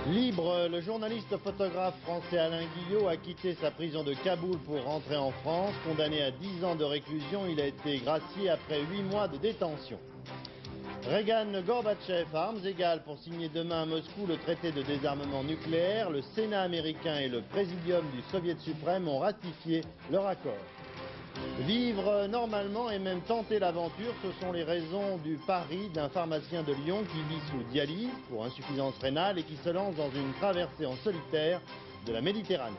Libre, le journaliste photographe français Alain Guillot a quitté sa prison de Kaboul pour rentrer en France. Condamné à 10 ans de réclusion, il a été gracié après 8 mois de détention. Reagan Gorbatchev à armes égales pour signer demain à Moscou le traité de désarmement nucléaire. Le Sénat américain et le Présidium du Soviet suprême ont ratifié leur accord. Vivre normalement et même tenter l'aventure, ce sont les raisons du pari d'un pharmacien de Lyon qui vit sous dialyse pour insuffisance rénale et qui se lance dans une traversée en solitaire de la Méditerranée.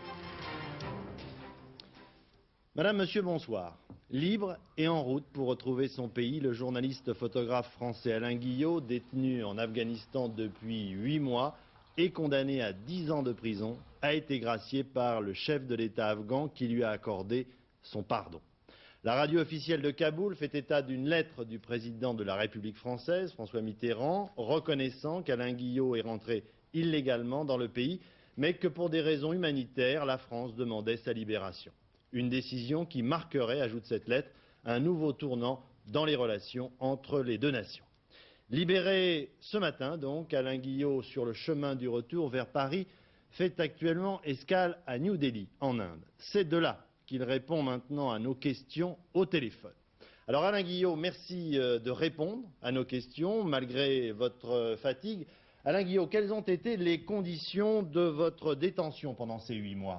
Madame, Monsieur, bonsoir. Libre et en route pour retrouver son pays, le journaliste photographe français Alain Guillot, détenu en Afghanistan depuis 8 mois et condamné à 10 ans de prison, a été gracié par le chef de l'État afghan qui lui a accordé son pardon. La radio officielle de Kaboul fait état d'une lettre du président de la République française, François Mitterrand, reconnaissant qu'Alain Guillot est rentré illégalement dans le pays, mais que pour des raisons humanitaires, la France demandait sa libération. Une décision qui marquerait, ajoute cette lettre, un nouveau tournant dans les relations entre les deux nations. Libéré ce matin, donc, Alain Guillot, sur le chemin du retour vers Paris, fait actuellement escale à New Delhi, en Inde. C'est de là qu'il répond maintenant à nos questions au téléphone. Alors Alain Guillot, merci de répondre à nos questions, malgré votre fatigue. Alain Guillot, quelles ont été les conditions de votre détention pendant ces 8 mois ?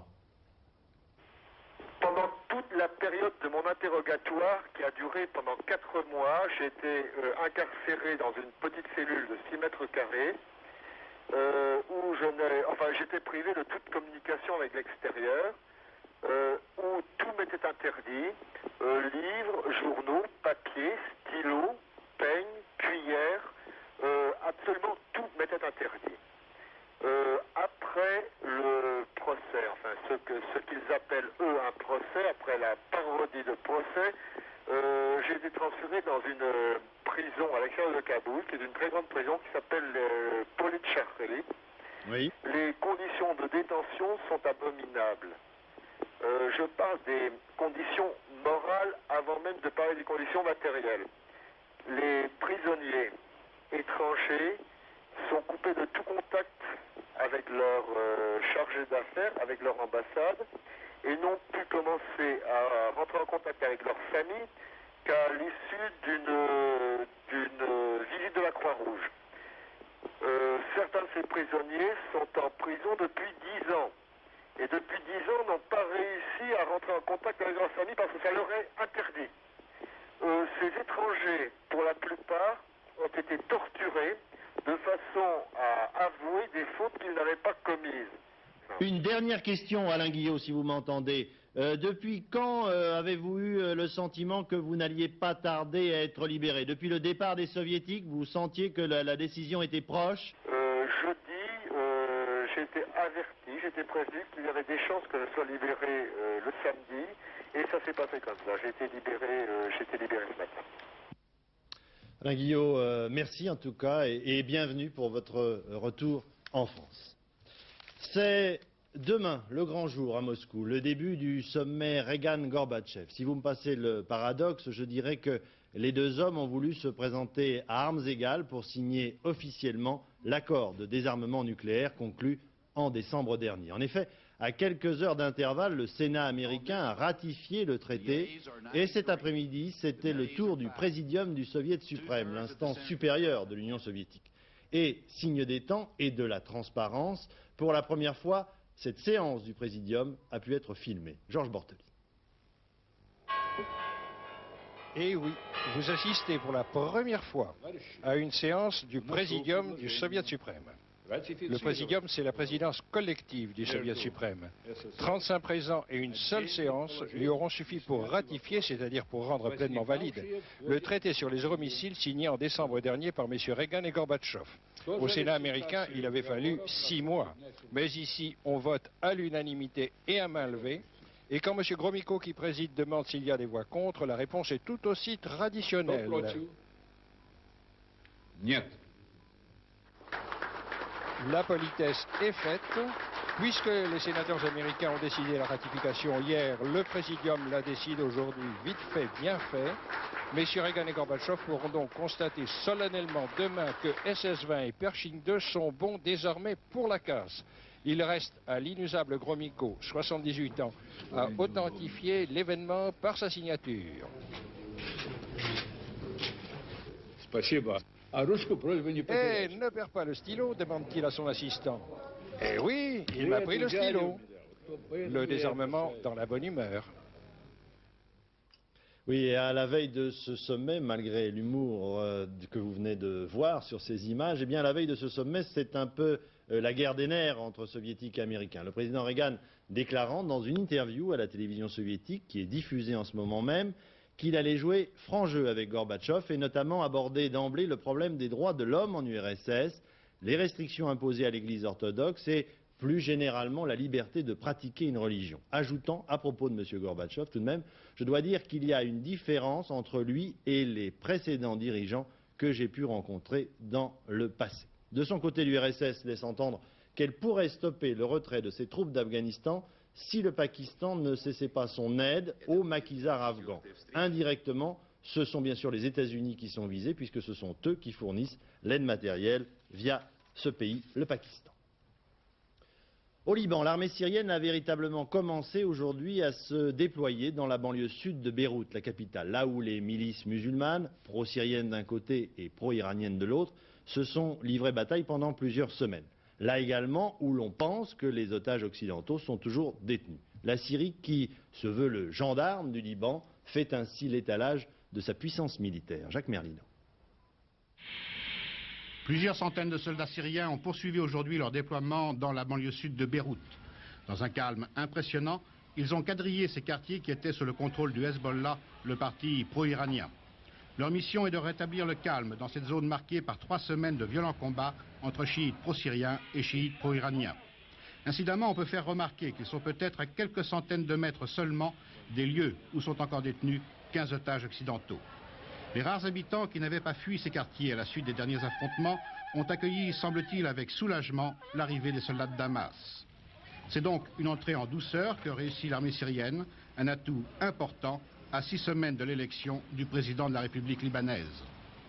Pendant toute la période de mon interrogatoire, qui a duré pendant 4 mois, j'ai été incarcéré dans une petite cellule de 6 mètres carrés, où j'étais privé de toute communication avec l'extérieur, où tout m'était interdit, livres, journaux, papier, stylos, peignes, cuillères, absolument tout m'était interdit. Après le procès, enfin ce qu'ils appellent eux un procès, après la parodie de procès, j'ai été transféré dans une prison à l'extérieur de Kaboul, qui est une très grande prison qui s'appelle Polit Shahri. Oui. Les conditions de détention sont abominables. Je parle des conditions morales avant même de parler des conditions matérielles. Les prisonniers étrangers sont coupés de tout contact avec leur chargé d'affaires, avec leur ambassade, et n'ont pu commencer à rentrer en contact avec leur famille qu'à l'issue d'une visite de la Croix-Rouge. Certains de ces prisonniers sont en prison depuis 10 ans. Et depuis 10 ans, n'ont pas réussi à rentrer en contact avec leur famille parce que ça leur est interdit. Ces étrangers, pour la plupart, ont été torturés de façon à avouer des fautes qu'ils n'avaient pas commises. Une dernière question, Alain Guillot, si vous m'entendez. Depuis quand avez-vous eu le sentiment que vous n'alliez pas tarder à être libéré? Depuis le départ des Soviétiques, vous sentiez que la décision était proche? J'ai été averti, j'étais prévenu qu'il y avait des chances que je sois libéré le samedi, et ça s'est passé comme ça. J'ai été libéré ce matin. Alain Guillot, merci en tout cas et bienvenue pour votre retour en France. C'est demain le grand jour à Moscou, le début du sommet Reagan-Gorbatchev. Si vous me passez le paradoxe, je dirais que les deux hommes ont voulu se présenter à armes égales pour signer officiellement l'accord de désarmement nucléaire conclu en décembre dernier. En effet, à quelques heures d'intervalle, le Sénat américain a ratifié le traité et cet après-midi, c'était le tour du Présidium du Soviet suprême, l'instance supérieure de l'Union soviétique. Et, signe des temps et de la transparence, pour la première fois, cette séance du Présidium a pu être filmée. Georges Bortoli. Et oui, vous assistez pour la première fois à une séance du Présidium du Soviet suprême. Le Présidium, c'est la présidence collective du Soviet suprême. 35 présents et une seule séance lui auront suffi pour ratifier, c'est-à-dire pour rendre pleinement valide, le traité sur les euromissiles signé en décembre dernier par messieurs Reagan et Gorbatchev. Au Sénat américain, il avait fallu 6 mois. Mais ici, on vote à l'unanimité et à main levée. Et quand M. Gromyko, qui préside, demande s'il y a des voix contre, la réponse est tout aussi traditionnelle. Нет. La politesse est faite. Puisque les sénateurs américains ont décidé la ratification hier, le Présidium la décide aujourd'hui, vite fait, bien fait. Messieurs Reagan et Gorbatchev pourront donc constater solennellement demain que SS-20 et Pershing 2 sont bons désormais pour la casse. Il reste à l'inusable Gromyko, 78 ans, à authentifier l'événement par sa signature. Eh, ne perds pas le stylo, demande-t-il à son assistant. Eh oui, il m'a pris le stylo. Le désarmement dans la bonne humeur. Oui, et à la veille de ce sommet, malgré l'humour que vous venez de voir sur ces images, eh bien à la veille de ce sommet, c'est un peu la guerre des nerfs entre soviétiques et américains. Le président Reagan déclarant dans une interview à la télévision soviétique, qui est diffusée en ce moment même, qu'il allait jouer franc jeu avec Gorbatchev et notamment aborder d'emblée le problème des droits de l'homme en URSS, les restrictions imposées à l'Église orthodoxe et plus généralement la liberté de pratiquer une religion. Ajoutant, à propos de M. Gorbatchev tout de même, je dois dire qu'il y a une différence entre lui et les précédents dirigeants que j'ai pu rencontrer dans le passé. De son côté, l'URSS laisse entendre qu'elle pourrait stopper le retrait de ses troupes d'Afghanistan si le Pakistan ne cessait pas son aide aux maquisards afghans. Indirectement, ce sont bien sûr les États-Unis qui sont visés puisque ce sont eux qui fournissent l'aide matérielle via ce pays, le Pakistan. Au Liban, l'armée syrienne a véritablement commencé aujourd'hui à se déployer dans la banlieue sud de Beyrouth, la capitale, là où les milices musulmanes, pro-syriennes d'un côté et pro-iraniennes de l'autre, se sont livrées bataille pendant plusieurs semaines. Là également où l'on pense que les otages occidentaux sont toujours détenus. La Syrie, qui se veut le gendarme du Liban, fait ainsi l'étalage de sa puissance militaire. Jacques Merlino. Plusieurs centaines de soldats syriens ont poursuivi aujourd'hui leur déploiement dans la banlieue sud de Beyrouth. Dans un calme impressionnant, ils ont quadrillé ces quartiers qui étaient sous le contrôle du Hezbollah, le parti pro-iranien. Leur mission est de rétablir le calme dans cette zone marquée par 3 semaines de violents combats entre chiites pro-syriens et chiites pro-iraniens. Incidemment, on peut faire remarquer qu'ils sont peut-être à quelques centaines de mètres seulement des lieux où sont encore détenus 15 otages occidentaux. Les rares habitants qui n'avaient pas fui ces quartiers à la suite des derniers affrontements ont accueilli, semble-t-il, avec soulagement l'arrivée des soldats de Damas. C'est donc une entrée en douceur que réussit l'armée syrienne, un atout important à 6 semaines de l'élection du président de la République libanaise.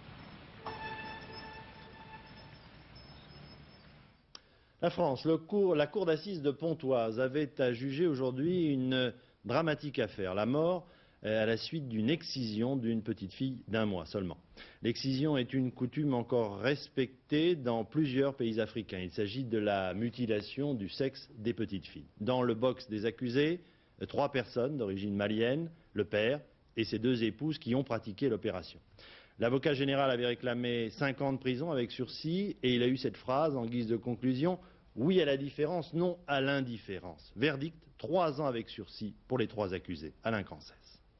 La France, la cour d'assises de Pontoise avait à juger aujourd'hui une dramatique affaire, la mort à la suite d'une excision d'une petite fille d'1 mois seulement. L'excision est une coutume encore respectée dans plusieurs pays africains. Il s'agit de la mutilation du sexe des petites filles. Dans le box des accusés, 3 personnes d'origine malienne, le père et ses 2 épouses qui ont pratiqué l'opération. L'avocat général avait réclamé 5 ans de prison avec sursis et il a eu cette phrase en guise de conclusion: oui à la différence, non à l'indifférence. Verdict, 3 ans avec sursis pour les 3 accusés. Alain Cancès.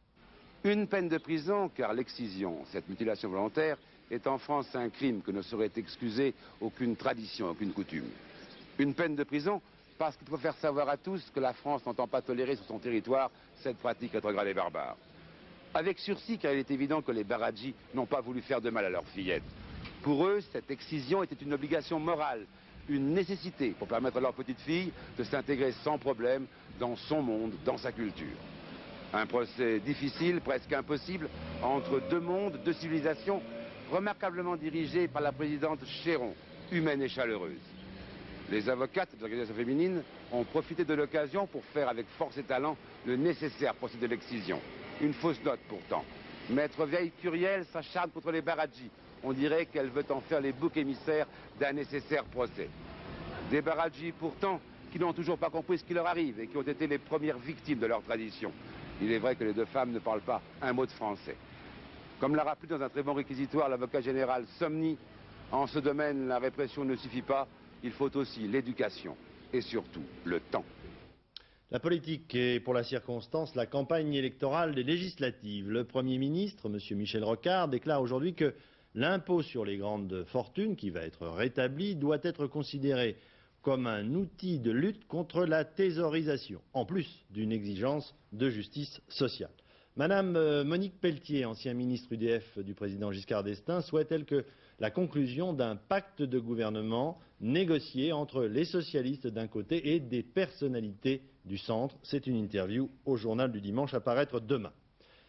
Une peine de prison, car l'excision, cette mutilation volontaire, est en France un crime que ne saurait excuser aucune tradition, aucune coutume. Une peine de prison, parce qu'il faut faire savoir à tous que la France n'entend pas tolérer sur son territoire cette pratique rétrograde et barbare. Avec sursis, car il est évident que les Baradjis n'ont pas voulu faire de mal à leur fillette. Pour eux, cette excision était une obligation morale, une nécessité pour permettre à leur petite fille de s'intégrer sans problème dans son monde, dans sa culture. Un procès difficile, presque impossible, entre 2 mondes, 2 civilisations, remarquablement dirigées par la présidente Chéron, humaine et chaleureuse. Les avocates des organisations féminines ont profité de l'occasion pour faire avec force et talent le nécessaire procès de l'excision. Une fausse note pourtant. Maître Vieille Curiel s'acharne contre les Baradjis. On dirait qu'elle veut en faire les boucs émissaires d'un nécessaire procès. Des Baradjis pourtant qui n'ont toujours pas compris ce qui leur arrive et qui ont été les premières victimes de leur tradition. Il est vrai que les 2 femmes ne parlent pas un mot de français. Comme l'a rappelé dans un très bon réquisitoire l'avocat général Somni, en ce domaine, la répression ne suffit pas, il faut aussi l'éducation et surtout le temps. La politique et pour la circonstance, la campagne électorale des législatives. Le Premier ministre, M. Michel Rocard, déclare aujourd'hui que l'impôt sur les grandes fortunes, qui va être rétabli, doit être considéré comme un outil de lutte contre la thésaurisation, en plus d'une exigence de justice sociale. Madame Monique Pelletier, ancien ministre UDF du président Giscard d'Estaing, souhaite-t-elle que la conclusion d'un pacte de gouvernement négocié entre les socialistes d'un côté et des personnalités du centre? C'est une interview au journal du dimanche à paraître demain.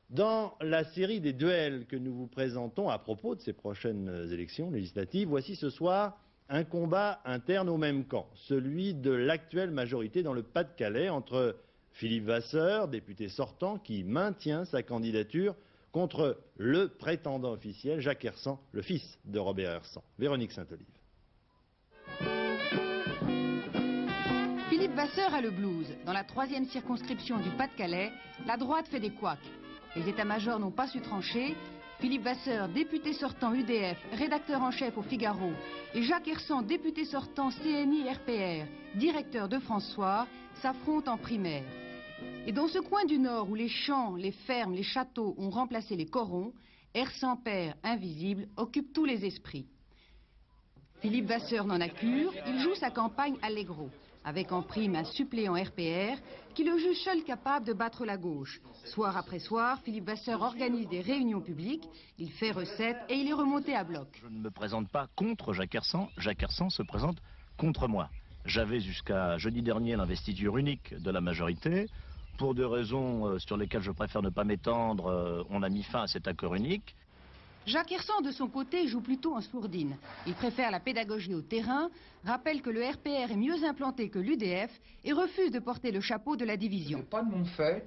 Dans la série des duels que nous vous présentons à propos de ces prochaines élections législatives, voici ce soir un combat interne au même camp, celui de l'actuelle majorité dans le Pas-de-Calais entre Philippe Vasseur, député sortant, qui maintient sa candidature, contre le prétendant officiel, Jacques Hersant, le fils de Robert Hersant. Véronique Saint-Olive. Philippe Vasseur a le blues. Dans la 3e circonscription du Pas-de-Calais, la droite fait des couacs. Les états-majors n'ont pas su trancher. Philippe Vasseur, député sortant UDF, rédacteur en chef au Figaro, et Jacques Hersant, député sortant CNI-RPR, directeur de France Soir, s'affrontent en primaire. Et dans ce coin du Nord où les champs, les fermes, les châteaux ont remplacé les corons, Hersant père, invisible, occupe tous les esprits. Philippe Vasseur n'en a cure, il joue sa campagne allégro, avec en prime un suppléant RPR qui le juge seul capable de battre la gauche. Soir après soir, Philippe Vasseur organise des réunions publiques, il fait recette et il est remonté à bloc. Je ne me présente pas contre Jacques Hersant se présente contre moi. J'avais jusqu'à jeudi dernier l'investiture unique de la majorité. Pour des raisons sur lesquelles je préfère ne pas m'étendre, on a mis fin à cet accord unique. Jacques Hersant, de son côté, joue plutôt en sourdine. Il préfère la pédagogie au terrain, rappelle que le RPR est mieux implanté que l'UDF et refuse de porter le chapeau de la division. Ce n'est pas de mon fait,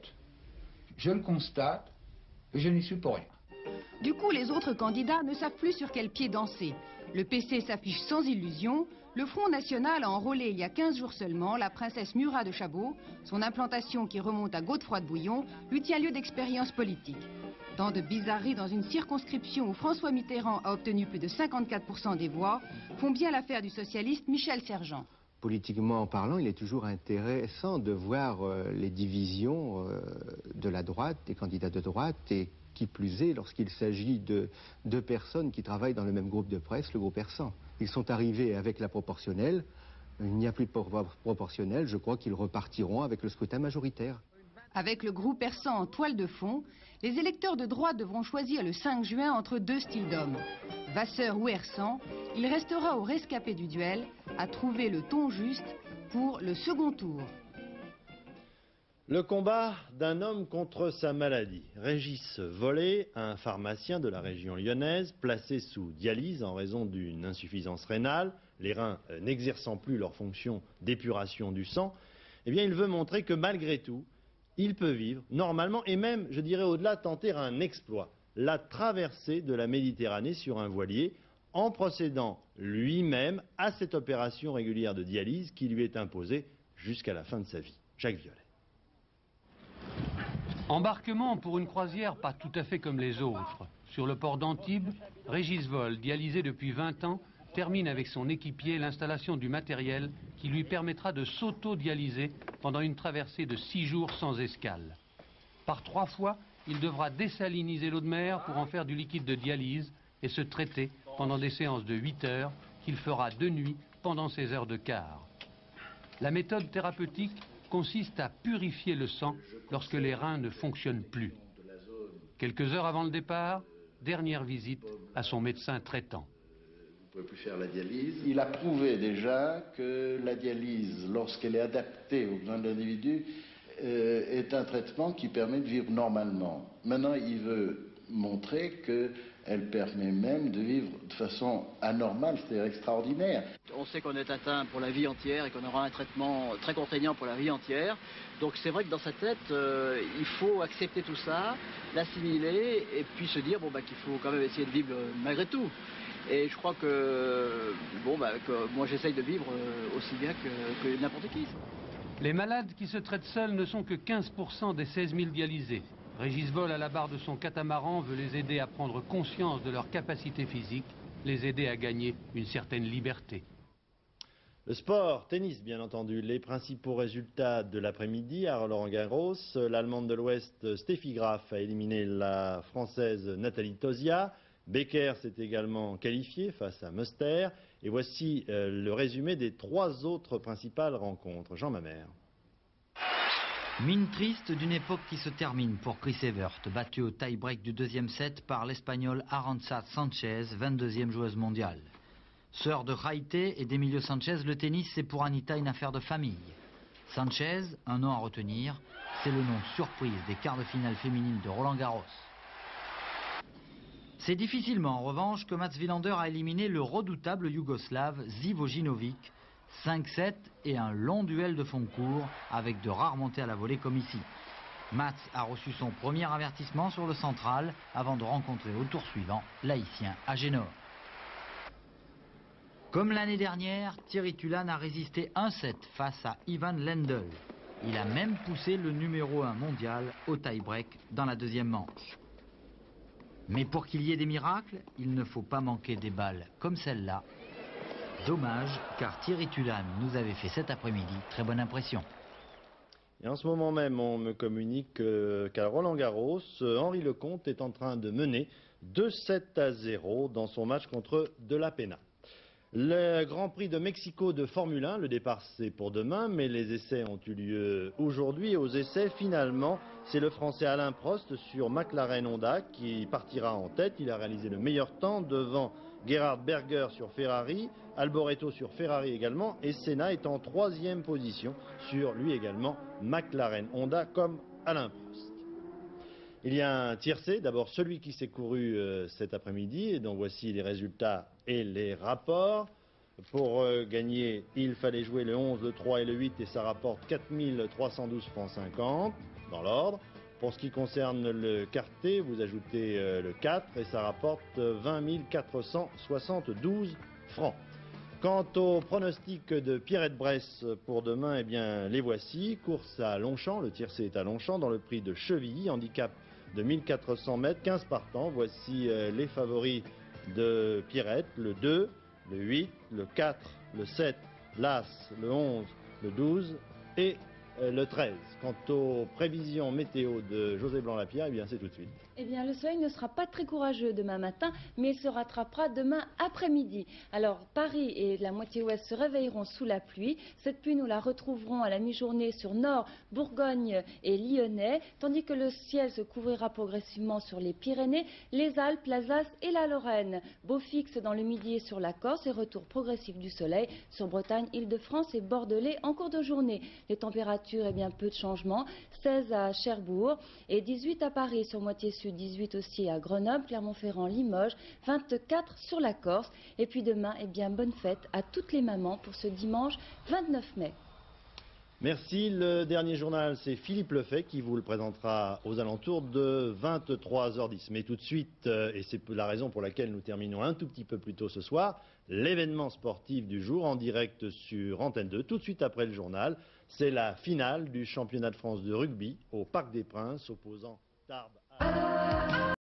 je le constate et je n'y suis pour rien. Du coup, les autres candidats ne savent plus sur quel pied danser. Le PC s'affiche sans illusion. Le Front National a enrôlé il y a 15 jours seulement la princesse Murat de Chabot. Son implantation, qui remonte à Godefroy-de-Bouillon, lui tient lieu d'expérience politique. Tant de bizarreries dans une circonscription où François Mitterrand a obtenu plus de 54% des voix font bien l'affaire du socialiste Michel Sergent. Politiquement parlant, il est toujours intéressant de voir les divisions de la droite, des candidats de droite, et qui plus est lorsqu'il s'agit de deux personnes qui travaillent dans le même groupe de presse, le groupe Hersant. Ils sont arrivés avec la proportionnelle, il n'y a plus de proportionnelle, je crois qu'ils repartiront avec le scrutin majoritaire. Avec le groupe Hersant en toile de fond, les électeurs de droite devront choisir le 5 juin entre deux styles d'hommes. Vasseur ou Hersant, il restera aux rescapés du duel à trouver le ton juste pour le second tour. Le combat d'un homme contre sa maladie. Régis Vollet, un pharmacien de la région lyonnaise, placé sous dialyse en raison d'une insuffisance rénale, les reins n'exerçant plus leur fonction d'épuration du sang, eh bien il veut montrer que malgré tout, il peut vivre normalement et même, je dirais au-delà, tenter un exploit, la traversée de la Méditerranée sur un voilier, en procédant lui-même à cette opération régulière de dialyse qui lui est imposée jusqu'à la fin de sa vie. Jacques Violet. Embarquement pour une croisière pas tout à fait comme les autres. Sur le port d'Antibes, Régis Vollet, dialysé depuis 20 ans, termine avec son équipier l'installation du matériel qui lui permettra de s'auto-dialyser pendant une traversée de 6 jours sans escale. Par 3 fois, il devra désaliniser l'eau de mer pour en faire du liquide de dialyse et se traiter pendant des séances de 8 heures qu'il fera de nuit pendant ses heures de quart. La méthode thérapeutique consiste à purifier le sang lorsque les reins ne fonctionnent plus. Quelques heures avant le départ, dernière visite à son médecin traitant. Vous ne pouvez plus faire la dialyse. Il a prouvé déjà que la dialyse, lorsqu'elle est adaptée aux besoins de l'individu, est un traitement qui permet de vivre normalement. Maintenant, il veut montrer qu'elle permet même de vivre de façon anormale, c'est-à-dire extraordinaire. On sait qu'on est atteint pour la vie entière et qu'on aura un traitement très contraignant pour la vie entière. Donc c'est vrai que dans sa tête, il faut accepter tout ça, l'assimiler et puis se dire qu'il faut quand même essayer de vivre malgré tout. Et je crois que moi j'essaye de vivre aussi bien que n'importe qui. Les malades qui se traitent seuls ne sont que 15% des 16 000 dialysés. Régis Vollet, à la barre de son catamaran, veut les aider à prendre conscience de leur capacité physique, les aider à gagner une certaine liberté. Le sport, tennis bien entendu, les principaux résultats de l'après-midi à Roland-Garros. L'Allemande de l'Ouest, Steffi Graf, a éliminé la Française Nathalie Tauziat. Becker s'est également qualifié face à Muster. Et voici le résumé des 3 autres principales rencontres. Jean Mamère. Mine triste d'une époque qui se termine pour Chris Evert, battu au tie-break du 2e set par l'Espagnol Arantxa Sanchez, 22e joueuse mondiale. Sœur de Jaite et d'Emilio Sanchez, le tennis c'est pour Anita une affaire de famille. Sanchez, un nom à retenir, c'est le nom surprise des quarts de finale féminines de Roland-Garros. C'est difficilement, en revanche, que Mats Wilander a éliminé le redoutable Yougoslave Živojinovic, 5-7 et un long duel de fond de court avec de rares montées à la volée comme ici. Mats a reçu son premier avertissement sur le central avant de rencontrer au tour suivant l'Haïtien Agénor. Comme l'année dernière, Thierry Tulane a résisté 1-7 face à Ivan Lendl. Il a même poussé le numéro 1 mondial au tie-break dans la deuxième manche. Mais pour qu'il y ait des miracles, il ne faut pas manquer des balles comme celle-là. Dommage, car Thierry Tulane nous avait fait cet après-midi très bonne impression. Et en ce moment même, on me communique qu'à Roland-Garros, Henri Lecomte est en train de mener 2-7-0 dans son match contre De La Pena. Le Grand Prix de Mexico de Formule 1, le départ c'est pour demain, mais les essais ont eu lieu aujourd'hui. Aux essais, finalement, c'est le Français Alain Prost sur McLaren Honda qui partira en tête. Il a réalisé le meilleur temps devant Gerhard Berger sur Ferrari, Alboreto sur Ferrari également, et Senna est en 3e position sur lui également McLaren Honda comme Alain Prost. Il y a un tiercé, d'abord celui qui s'est couru cet après-midi, et donc voici les résultats et les rapports. Pour gagner, il fallait jouer le 11, le 3 et le 8 et ça rapporte 4 312 francs 50 dans l'ordre. Pour ce qui concerne le quarté, vous ajoutez le 4 et ça rapporte 20 472 francs. Quant aux pronostics de Pierrette Bresse pour demain, eh bien, les voici. Course à Longchamp, le tiercé est à Longchamp dans le prix de Chevilly, handicap de 1400 mètres, 15 partants. Voici les favoris de Pierrette, le 2, le 8, le 4, le 7, l'As, le 11, le 12 et le 13. Quant aux prévisions météo de José Blanc-Lapierre, eh bien c'est tout de suite. Eh bien, le soleil ne sera pas très courageux demain matin, mais il se rattrapera demain après-midi. Alors, Paris et la moitié ouest se réveilleront sous la pluie. Cette pluie, nous la retrouverons à la mi-journée sur Nord, Bourgogne et Lyonnais, tandis que le ciel se couvrira progressivement sur les Pyrénées, les Alpes, l'Alsace et la Lorraine. Beau fixe dans le midi et sur la Corse et retour progressif du soleil sur Bretagne, Île-de-France et Bordelais en cours de journée. Les températures, eh bien, peu de changements. 16 à Cherbourg et 18 à Paris sur moitié sud, 18 aussi à Grenoble, Clermont-Ferrand, Limoges, 24 sur la Corse. Et puis demain, eh bien, bonne fête à toutes les mamans pour ce dimanche 29 mai. Merci. Le dernier journal, c'est Philippe Lefebvre qui vous le présentera aux alentours de 23h10. Mais tout de suite, et c'est la raison pour laquelle nous terminons un tout petit peu plus tôt ce soir, l'événement sportif du jour en direct sur Antenne 2, tout de suite après le journal, c'est la finale du championnat de France de rugby au Parc des Princes opposant Tarbes à...